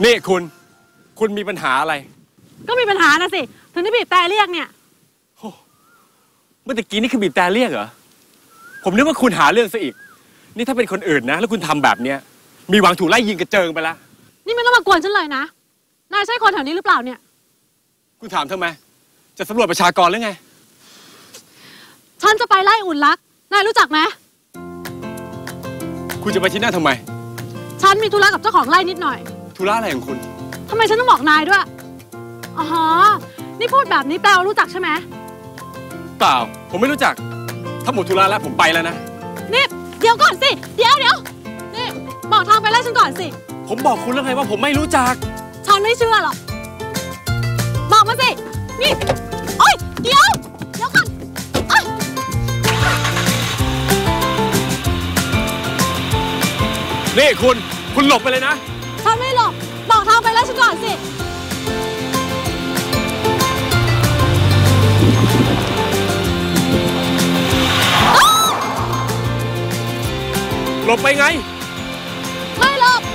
นี่คุณมีปัญหาอะไรก็มีปัญหานะสิถึงได้บีบแต่เรียกเนี่ยเมื่อกี้นี่คือบีบแต่เรียกเหรอผมนึกว่าคุณหาเรื่องซะอีกนี่ถ้าเป็นคนอื่นนะแล้วคุณทำแบบเนี้ยมีหวังถูกไล่ยิงกระเจิงไปละนี่ไม่ต้องมากวนฉันเลยนะนายใช่คนแถวนี้หรือเปล่าเนี่ยคุณถามทำไมจะสำรวจประชากรหรือไงฉันจะไปไล่อุ่นรักนายรู้จักไหมคุณจะไปที่นั่นทำไมฉันมีธุระกับเจ้าของไร่นิดหน่อยธุระอะไรของคุณทำไมฉันต้องบอกนายด้วยอ๋อนี่พูดแบบนี้แปลว่ารู้จักใช่ไหมเปล่าผมไม่รู้จักถ้าหมดธุระแล้วผมไปแล้วนะนี่เดี๋ยวก่อนสิเดี๋ยวนี่บอกทางไปไล่ฉันก่อนสิผมบอกคุณแล้วไงว่าผมไม่รู้จักฉันไม่เชื่อหรอกบอกมาสินี่โอ๊ยเดี๋ยวก่อนนี่คุณหลบไปเลยนะฉันไม่หลบบอกทางไปไล่ฉันก่อนสิหลบไปไงไม่หลบ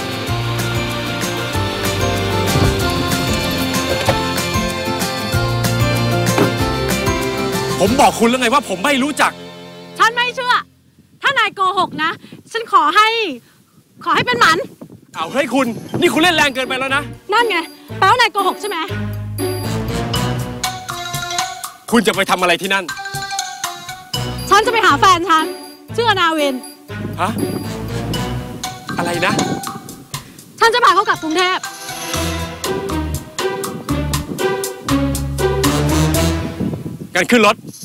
ผมบอกคุณแล้วไงว่าผมไม่รู้จักฉันไม่เชื่อถ้านายโกหกนะฉันขอให้เป็นหมันเอาเฮ้ยคุณนี่คุณเล่นแรงเกินไปแล้วนะนั่นไงแปลว่านายโกหกใช่ไหมคุณจะไปทำอะไรที่นั่นฉันจะไปหาแฟนฉันชื่อนาวินฮะอะไรนะฉันจะพาเขากลับกรุงเทพกันขึ้นรถ